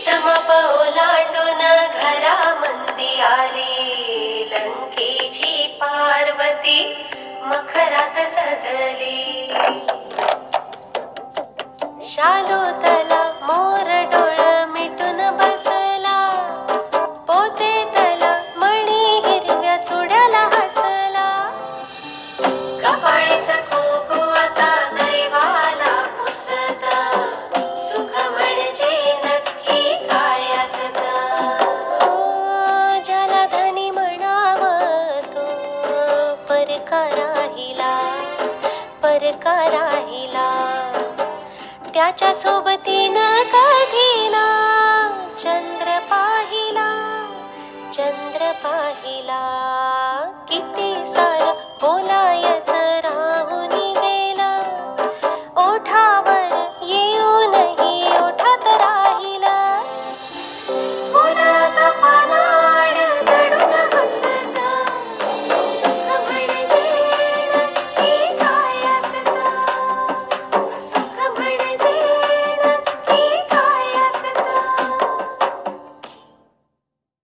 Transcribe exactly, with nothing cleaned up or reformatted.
माप ओलांडून घरामंदी आली, लंकेची पार्वती मखरात सजली. शालोतला मोर डोळ मिटून बसला, पोतेतला मणी हिरव्या चुड्याला हसला. कपाळीच कुंकू आता दैवाला पुसत, सुख म्हणजे नक्की काय असत. हो, ज्याला धनी म्हणाव तो परका राहिला, परका राहिला. त्याच्या सोबतीनं कधी ना चंद्र पाहिला, चंद्र पाहिला. किती सार बोलायचं